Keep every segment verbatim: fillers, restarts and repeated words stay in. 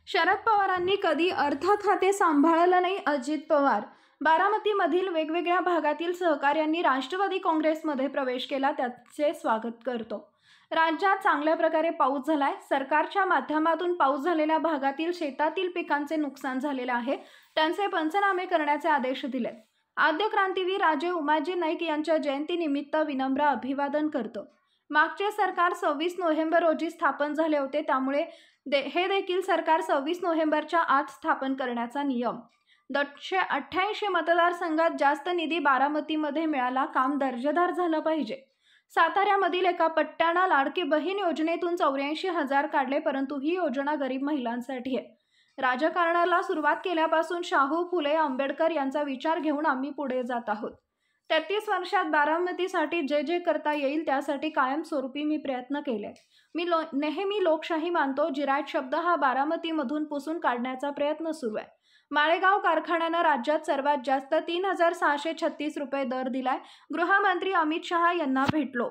शरद पवारांनी कधी अर्थ खाते सांभाळलं नाही. अजित पवार. बारामतीमधील वेगवेगळ्या भागातील सहकाऱ्यांनी राष्ट्रवादी काँग्रेसमध्ये प्रवेश केला, त्याचे स्वागत करतो. राज्यात चांगल्या प्रकारे पाऊस झालाय. सरकारच्या माध्यमातून पाऊस झालेल्या भागातील शेतातील पिकांचे नुकसान झालेले आहे, त्यांचे पंचनामे करण्याचे आदेश दिले. आद्य क्रांतीवीर राजे उमाजी नाईक यांच्या जयंतीनिमित्त विनम्र अभिवादन करतो. मागचे सरकार सव्वीस नोव्हेंबर रोजी स्थापन झाले होते, त्यामुळे दे हे देखील सरकार सव्वीस नोव्हेंबरच्या आत स्थापन करण्याचा नियम. दोनशे अठ्ठ्याऐंशी मतदारसंघात जास्त निधी बारामतीमध्ये मिळाला. काम दर्जेदार झालं पाहिजे. साताऱ्यामधील एका पट्ट्यानं लाडकी बहीण योजनेतून चौऱ्याऐंशी हजार काढले, परंतु ही योजना गरीब महिलांसाठी आहे. राजकारणाला सुरुवात केल्यापासून शाहू फुले आंबेडकर यांचा विचार घेऊन आम्ही पुढे जात आहोत. तेहतीस वर्षात बारामतीसाठी जे जे करता येईल त्यासाठी कायमस्वरूपी मी प्रयत्न केले. मी लो नेहमी लोकशाही मानतो. जिरायत शब्द हा बारामतीमधून पुसून काढण्याचा प्रयत्न सुरू आहे. माळेगाव कारखान्यानं राज्यात सर्वात जास्त तीन हजार सहाशे छत्तीस रुपये दर दिलाय. गृहमंत्री अमित शहा यांना भेटलो.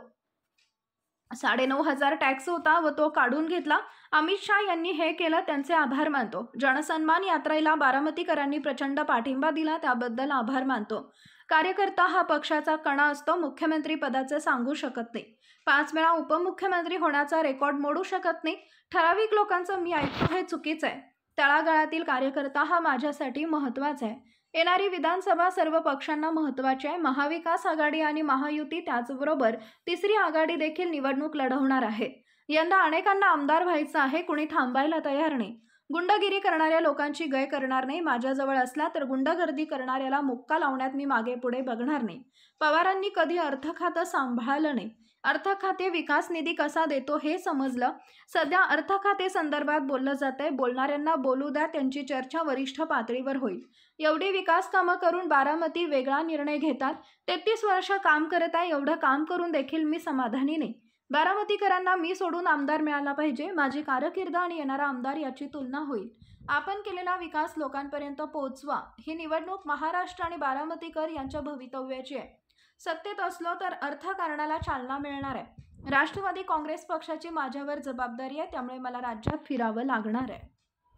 साडेनऊ हजार टॅक्स होता व तो काढून घेतला. अमित शहा यांनी हे केलं, त्यांचे आभार मानतो. जनसन्मान यात्रेला बारामतीकरांनी प्रचंड पाठिंबा दिला, त्याबद्दल आभार मानतो. कार्यकर्ता हा पक्षाचा कणा असतो. मुख्यमंत्री पदाचे सांगू शकत नाही. पाच वेळा उपमुख्यमंत्री होण्याचा रेकॉर्ड मोडू शकत नाही. ठराविक लोकांचं मी ऐकतो हे चुकीचं आहे. तळागाळातील कार्यकर्ता हा माझ्यासाठी महत्त्वाचा आहे. येणारी विधानसभा सर्व पक्षांना महत्त्वाची आहे. महाविकास आघाडी आणि महायुती त्याचबरोबर तिसरी आघाडी देखील निवडणूक लढवणार आहे. यंदा अनेकांना आमदार व्हायचं आहे. कुणी थांबायला तयार नाही. गुंडगिरी करणाऱ्या लोकांची गय करणार नाही. माझ्याजवळ असला तर गुंडगर्दी करणाऱ्याला मुक्का लावण्यात मी मागे पुढे बघणार नाही. पवारांनी कधी अर्थ खातं सांभाळलं नाही. अर्थ खाते विकास निधी कसा देतो हे समजलं. सध्या अर्थ खाते संदर्भात बोललं जातंय. बोलणाऱ्यांना बोलू द्या, त्यांची चर्चा वरिष्ठ पातळीवर होईल. एवढी विकास कामं करून बारामती वेगळा निर्णय घेतात. तेहतीस वर्ष काम करत आहे. एवढं काम करून देखील मी समाधानी नाही. बारामतीकरांना मी सोडून आमदार मिळाला पाहिजे. माझी कारकीर्द आणि येणारा आमदार याची तुलना होईल. आपण केलेला विकास लोकांपर्यंत पोहोचवा. ही निवडणूक महाराष्ट्र आणि बारामतीकर यांच्या भवितव्याची आहे. सत्तेत असलो तर अर्थकारणाला चालना मिळणार आहे. राष्ट्रवादी काँग्रेस पक्षाची माझ्यावर जबाबदारी आहे, त्यामुळे मला राज्यात फिरावं लागणार आहे.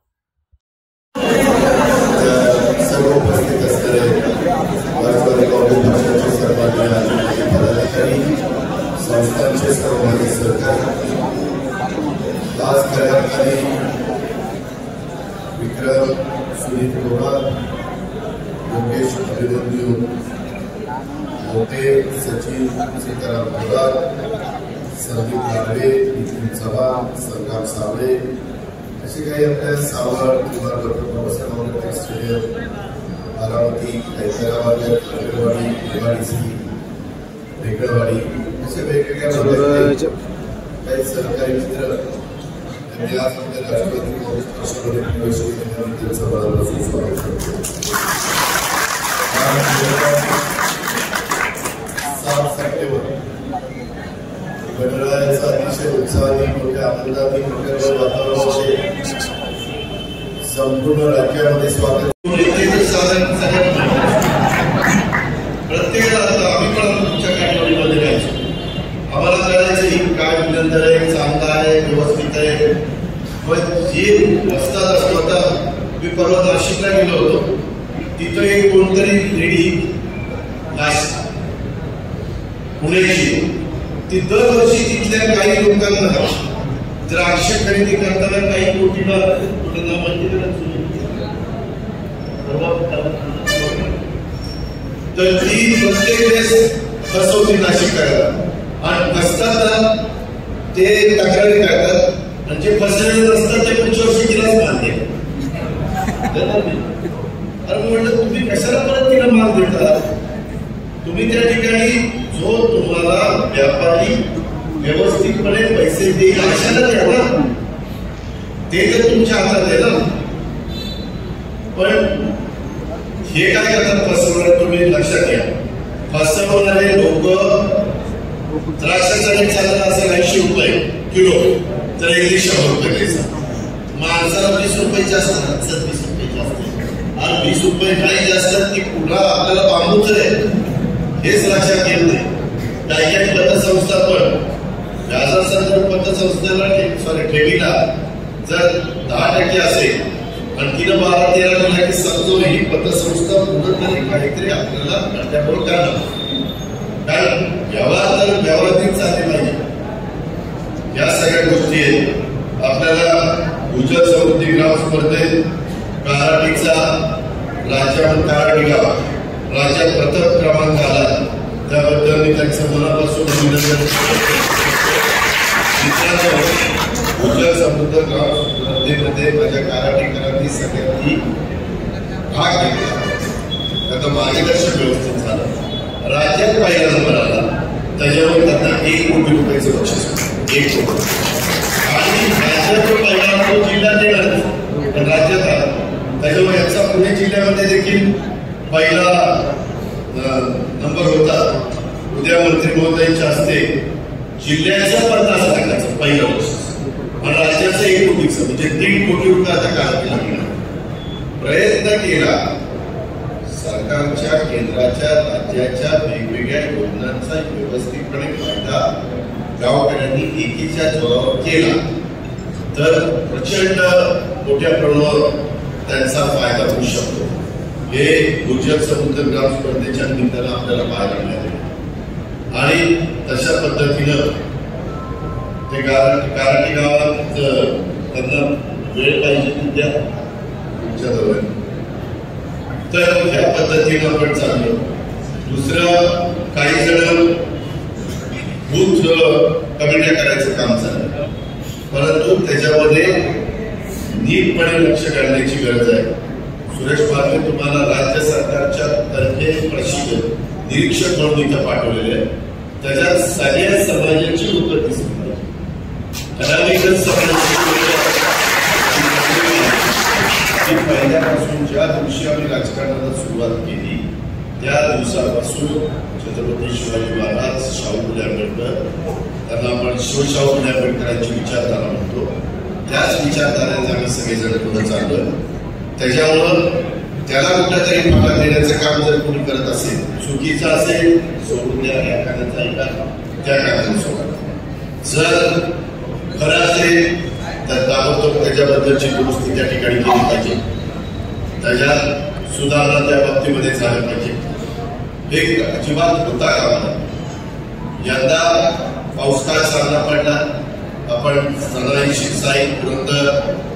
संस्थांचे सर्व माजी सहकारी, आज कार्यकारी विक्रम सुनील पवार, योगेश अभिनंदू मोठे, सचिन सीताराम पवार, संदीप नागरे, नितीन चव्हाण, संग्राम सावळे असे काही आपल्या सावळ किंवा doctor Babasaheb Ambedkar stadium, Baramati, Hyderabad, Ambedwadi, MIDC, Vegalwadi असे वेगवेगळ्या भागात काही सहकारी मित्र त्यांनी आज आपल्या राष्ट्रवादी काँग्रेस पक्षामध्ये प्रवेश केल्याने त्यांचं मनापासून स्वागत करतो. सात सप्टेंबर गणरायाचा अतिशय उत्साहाने मोठ्या आनंदाने मोठ्या वातावरणामध्ये संपूर्ण राज्यामध्ये स्वागत. प्रत्येकाला आम्ही पण तुमच्या काठीमध्ये राहायचो. आम्हाला कळायचं ही काय विनंतर आहे, चांगला आहे, व्यवस्थित आहे. पण जे रस्ता होता, मी परवा नाशिकला गेलो होतो. तिथं एक कोणतरी लेडी नाशिक पुण्याची, ती दरवर्षी तिथल्या काही लोकांना द्राक्ष खरेदी करताना काही कोटीला तर ती प्रत्येक वेळेस फसवती नाशिकला आणि फसताना ते तक्रारी करतात आणि जे फसलेले असतात ते पुढच्या वर्षी तिलाच मानते. अरे म्हटलं तुम्ही कशाला परत तिला मान देता? तुम्ही त्या ठिकाणी जो तुम्हाला व्यापारी व्यवस्थितपणे पैसे देईल अशाला द्या ना, ते तर तुमच्या हातात आहे ना. पण हे काय करतात फसवणार, तुम्ही लक्षात घ्या. फसवणारे लोक द्राक्षाचा रेट चालला असेल ऐंशी रुपये किलो, तर एकशे शंभर रुपये घ्यायचा. माणसाला वीस रुपये जास्त, वीस रुपये जास्त आणि वीस रुपये नाही जास्त की पुन्हा आपल्याला बांबूच आहे हेच लक्षात येत नाही. काही काही पतसंस्था पण व्याजासंदर्भ पतसंस्थेला सॉरी ठेवीला जर दहा टक्के असेल आणखीन बारा तेरा झाला की समजून ही पतसंस्था कुठंतरी काहीतरी आपल्याला कंट्रोल करणार, कारण व्यवहार तर व्यवहारातील चालले पाहिजे. या सगळ्या गोष्टी आहेत. आपल्याला भूजल समृद्धी ग्राम स्पर्धेत कराडीचा राज्यात कराडी गाव राज्यात प्रथम क्रमांक आला, त्याबद्दल मी त्यांचं मनापासून अभिनंदन करतो. भूजल समृद्ध ग्राम स्पर्धेमध्ये माझ्या कराडीकरांनी सगळ्यांनी भाग घेतला. त्याचं मार्गदर्शन व्यवस्थित झालं. राज्यात पहिला नंबर आला, त्याच्यावर त्यांना एक कोटी रुपयाचं बक्षीस, एक कोटी. आणि राज्यात पहिला तो जिल्हा देणार राज्यात आला, त्याच्यामुळे याचा पुणे जिल्ह्यामध्ये देखील पहिला नंबर होता. उद्या मंत्री महोदयांच्या हस्ते जिल्ह्याचं पन्नास लाखाचं पहिलं वर्ष आणि राज्याचं एक कोटीचं म्हणजे दीड कोटी रुपयाचा काळ केला. प्रयत्न केला सरकारच्या केंद्राच्या राज्याच्या वेगवेगळ्या योजनांचा व्यवस्थितपणे फायदा गावकऱ्यांनी एकीच्या जोरावर केला तर प्रचंड मोठ्या प्रमाणावर त्यांचा फायदा होऊ शकतो. हे भूजल समृद्ध ग्राम स्पर्धेच्या निमित्तानं आपल्याला पाहायला मिळाले. आणि तशा पद्धतीनं ते कराडी गावात त्यांना वेळ पाहिजे त्या तुमच्याजवळ, तर त्या पद्धतीनं आपण चाललो. दुसरं काही जण बूथ कमिट्या करायचं काम झालं, परंतु त्याच्यामध्ये नीटपणे लक्ष घालण्याची गरज आहे. सुरेश पाटील तुम्हाला राज्य सरकारच्या तर्फे प्रशिक्षण निरीक्षक म्हणून इथं पाठवलेले आहे. त्याच्यात सगळ्या समाजाची लोक दिसत पहिल्यापासून ज्या दिवशी आम्ही राजकारणाला सुरुवात केली त्या दिवसापासून छत्रपती शिवाजी महाराज, शाहू फुले आंबेडकर, त्यांना आपण शिवशाहू फुले आंबेडकरांची विचारधारा म्हणतो, त्याच विचारधारेने आम्ही सगळेजण पुढे चाललोय. त्याच्यामुळं त्याला कुठल्या तरी फाटा देण्याचं काम जर कोणी करत असेल, चुकीचं असेल सोडून द्या, या कानाचा ऐका, त्या कानाला सोडा. जर खरं असेल तर ताबडतोब त्याच्याबद्दलची दुरुस्ती त्या ठिकाणी केली पाहिजे, त्याच्यात सुधारणा त्या बाबतीमध्ये झालं पाहिजे. हे अजिबात होता कामा नये. यंदा पाऊस काळ चांगला पडला, आपण सनाई शिरसाई पुरंदर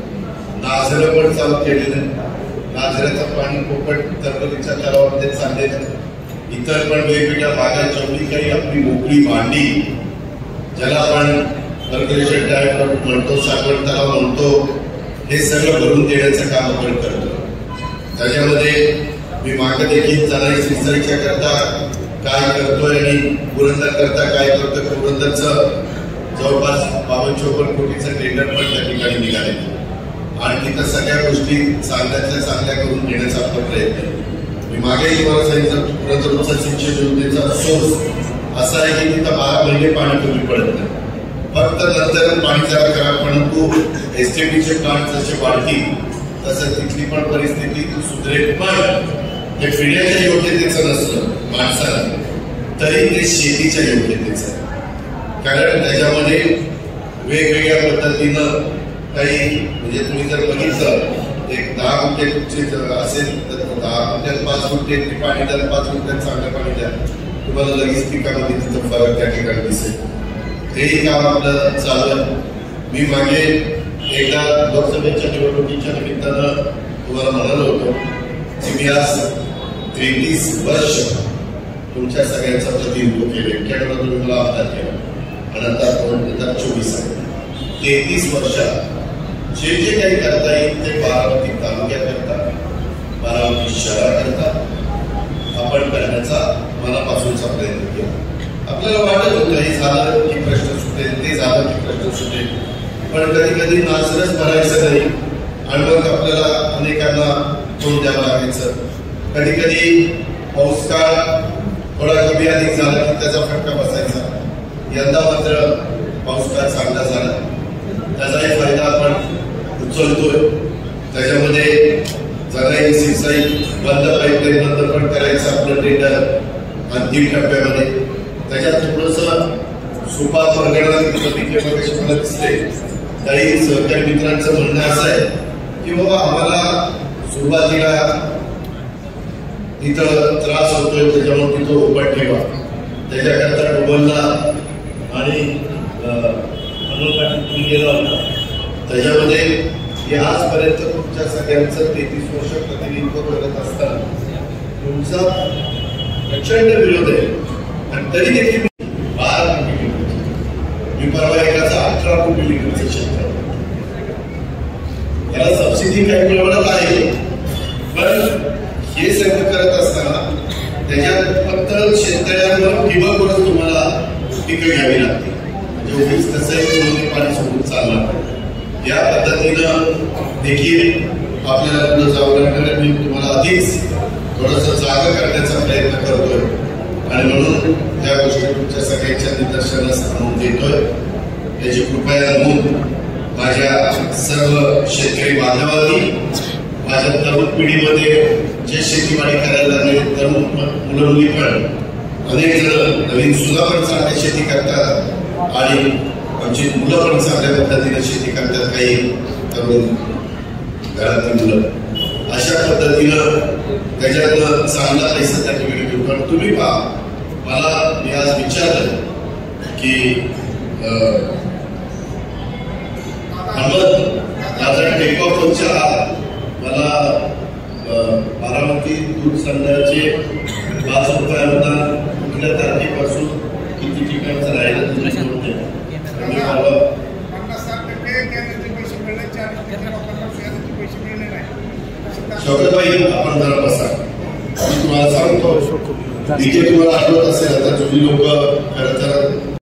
नाझरं पण चालू केलेलं. नाझऱ्याचं पाणी कोकण तरबरीच्या तलावामध्ये चाललेलं. इतर पण वेगवेगळ्या भागात जेवढी काही आपली मोकळी भांडी, ज्याला आपण पर्कलेशन टँक म्हणतो, साखर तलाव म्हणतो, हे सगळं भरून देण्याचं काम आपण करतो. त्याच्यामध्ये मी मागे देखील सनाई शिरसाईच्या करता काय करतोय आणि पुरंदर करता काय करतोय. पुरंदरचं जवळपास बावन्न चोपन्न कोटीचं टेंडर पण त्या ठिकाणी निघाले आणि तिथं सगळ्या गोष्टी चांगल्यातल्या चांगल्या करून घेण्याचा आपला प्रयत्न आहे. मी मागेही तुम्हाला सांगितलं, पुरंदरचा सिंचन योजनेचा सोर्स असा आहे की तिथं बारा महिने पाणी कमी पडत नाही. फक्त नंतर पाणी जरा करा, परंतु एसटीपीचे प्लांट जसे वाढतील तसं तिथली पण परिस्थिती सुधरेल. पण हे पिण्याच्या योग्यतेचं नसलं माणसाला तरी ते शेतीच्या योग्यतेचं आहे, कारण त्याच्यामध्ये वेगवेगळ्या पद्धतीनं काही म्हणजे तुम्ही जर बघितलं एक दहा गुंठे असेल तर दहा गुंठ्यात पाच गुंठे पाणी द्या, पाच गुंठ्यात चांगलं पाणी द्या, तुम्हाला लगेच पिकामध्ये तिथं फरक त्या ठिकाणी दिसेल. तेही काम आपलं चालू आहे. मी मागे एकदा लोकसभेच्या निवडणुकीच्या निमित्तानं तुम्हाला म्हणालो होतो की मी आज तेहतीस वर्ष तुमच्या सगळ्यांचा प्रतिनिधित्व केले. एक्क्याण्णव तुम्ही मला आमदार केला आणि आता दोन हजार चोवीस आहे. तेहतीस वर्षात जे जे काही करता येईल ते बारामती तालुक्याकरता, बारामती शहराकरता आपण करण्याचा मनापासूनचा प्रयत्न केला. आपल्याला वाटत होतं हे झालं की प्रश्न सुटेल, ते झालं की प्रश्न सुटेल, पण कधी कधी नाचरच भरायचं नाही आणि मग आपल्याला अनेकांना तोंड द्यावं लागायचं. कधी कधी पाऊस काळ थोडा कमी अधिक झाला की त्याचा फटका बसायचा. यंदा मात्र पाऊस काळ चांगला झाला, त्याचाही फायदा आपण उचलतोय. त्याच्यामध्ये जगाई सिंचाई बंद पाईपलाईन बंद पण करायचं आपलं टेंडर अंतिम टप्प्यामध्ये. त्याच्यात थोडंसं सुपा परगणा मला दिसते काही सहकारी मित्रांचं म्हणणं असं आहे की बाबा आम्हाला सुरुवातीला तिथं त्रास होतोय, त्याच्यामुळे तिथं ओपन ठेवा, त्याच्याकरता डोबलला आणि तुम्ही गेला होता, त्याच्यामध्ये हे आजपर्यंत तुमच्या सगळ्यांचं तेहतीस वर्ष प्रतिनिधित्व करत असताना तुमचा प्रचंड विरोध आहे आणि तरी देखील बारा कोटी मी परवा एकाचा अठरा कोटी लिटरचं क्षेत्र, त्याला सबसिडी काही मिळवत आहे, पण हे सगळं करत असताना त्याच्यात फक्त शेतकऱ्यांवर ठिबकवरच तुम्हाला पिकं घ्यावी लागते, म्हणजे उगीच तसंही पाणी सोडून चालणार. या पद्धतीनं देखील आपल्याला पुढे जावं लागणार. मी तुम्हाला आधीच थोडंसं जागा करण्याचा प्रयत्न करतोय आणि म्हणून या गोष्टी तुमच्या सगळ्यांच्या निदर्शनास आणून देतोय. याची कृपया नमूद माझ्या सर्व शेतकरी बांधवांनी, माझ्या तरुण पिढीमध्ये जे शेतीवाडी करायला लागले तरुण मुलं मुली पण अनेक जण नवीन सुद्धा पण चांगली शेती करतात आणि आमची मुलं पण चांगल्या पद्धतीने शेती करतात, काही तरुण घरातील मुलं. अशा पद्धतीनं त्याच्यातनं चांगला पैसा त्या ठिकाणी घेऊ. कारण तुम्ही पहा, मला मी आज विचारलं की अहमद माझा टेक ऑफच्या मला बारामती दूध संघाचे पाच रुपये अनुदान कुठल्या तारखेपासून किती ठिकाणचं राहिलं तुम्ही शौकतबाई आपण जरा बसा. मी तुम्हाला सांगतो, इथे तुम्हाला आठवत असेल आता जुनी लोक खरं तर